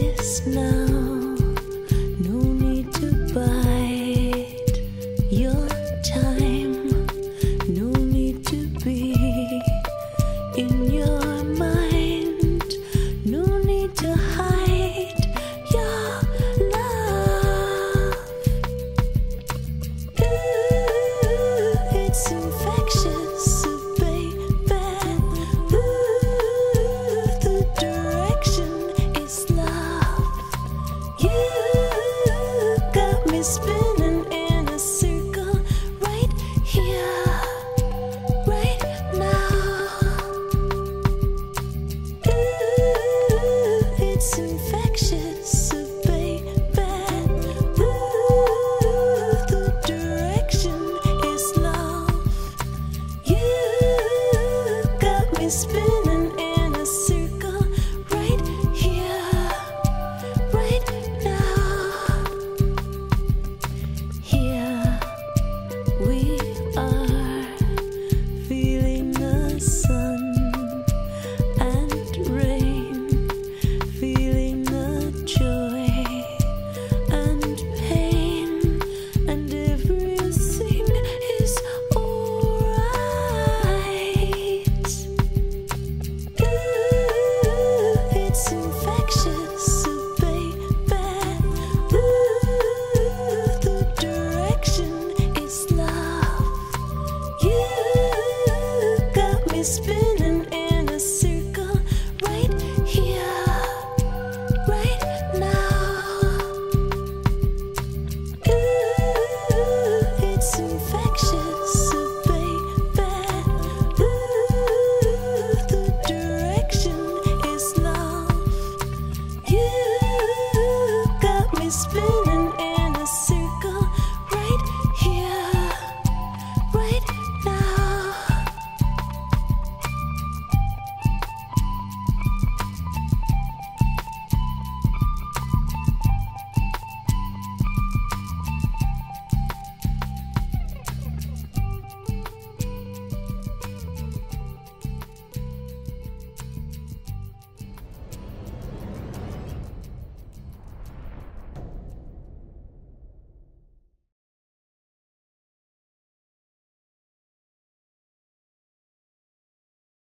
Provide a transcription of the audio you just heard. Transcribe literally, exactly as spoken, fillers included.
this now. No need to bide your time. No need to be in your mind. No need to hide your love. Ooh, it's infectious, baby. Ooh, the direction is love. You got me spinning in a circle right here, right now. Ooh, it's infectious, baby. Ooh, the direction is love. You got me spinning in a circle right here, right now. Here we are, feeling the sun and rain, feeling the joy and pain, and everything is alright. Ooh, it's infectious, baby. Ooh, the direction is love. You got me spinning in a circle right here, right now. Ooh, it's infectious, baby. Ooh, the direction is love. You got me spinning